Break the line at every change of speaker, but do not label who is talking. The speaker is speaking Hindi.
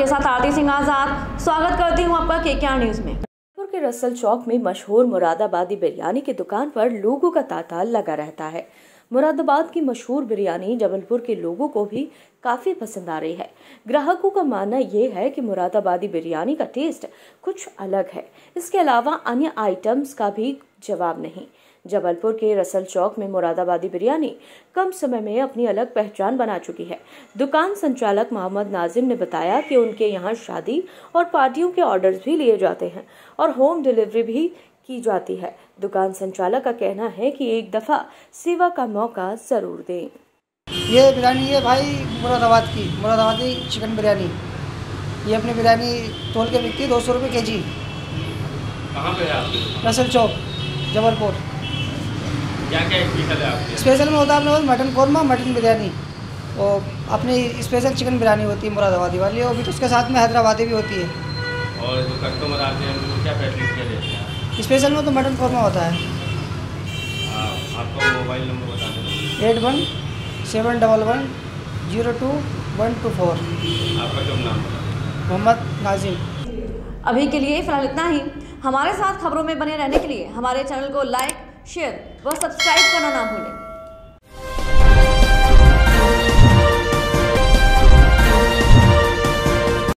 आपके साथ आरती सिंह आजाद। स्वागत करती हूँ आपका KKR न्यूज में।
जबलपुर के रसल चौक में मशहूर मुरादाबादी बिरयानी की दुकान पर लोगों का तांता लगा रहता है। मुरादाबाद की मशहूर बिरयानी जबलपुर के लोगों को भी काफी पसंद आ रही है। ग्राहकों का मानना ये है कि मुरादाबादी बिरयानी का टेस्ट कुछ अलग है। इसके अलावा अन्य आइटम्स का भी जवाब नहीं। जबलपुर के रसल चौक में मुरादाबादी बिरयानी कम समय में अपनी अलग पहचान बना चुकी है। दुकान संचालक मोहम्मद नाजिम ने बताया कि उनके यहाँ शादी और पार्टियों के ऑर्डर्स भी लिए जाते हैं और होम डिलीवरी भी की जाती है। दुकान संचालक का कहना है कि एक दफा सेवा का मौका जरूर दें।
ये बिरयानी है भाई मुरादाबादी चिकन बिरयानी। ये अपनी बिरयानी तोल के बिकती है 200 रुपये kg।
कहाँ पे है आपकी?
रसल चौक जबलपुर।
क्या क्या स्पेशल है आपके?
स्पेशल में होता है अपने मटन कौरमा, मटन बिरयानी और अपनी स्पेशल चिकन बिरयानी होती है मुरादाबादी वाली, और भी तो उसके साथ में हैदराबादी भी होती है।
और जो कस्टमर आते हैं उनको क्या फैसिलिटी क्या देते हैं?
स्पेशल में तो मटन कौरमा होता है।
आपका मोबाइल नंबर बता दें।
8171110224।
आपका शुभ नाम?
मोहम्मद नाजिम।
अभी के लिए फिलहाल इतना ही। हमारे साथ खबरों में बने रहने के लिए हमारे चैनल को लाइक, शेयर व सब्सक्राइब करना ना भूलें।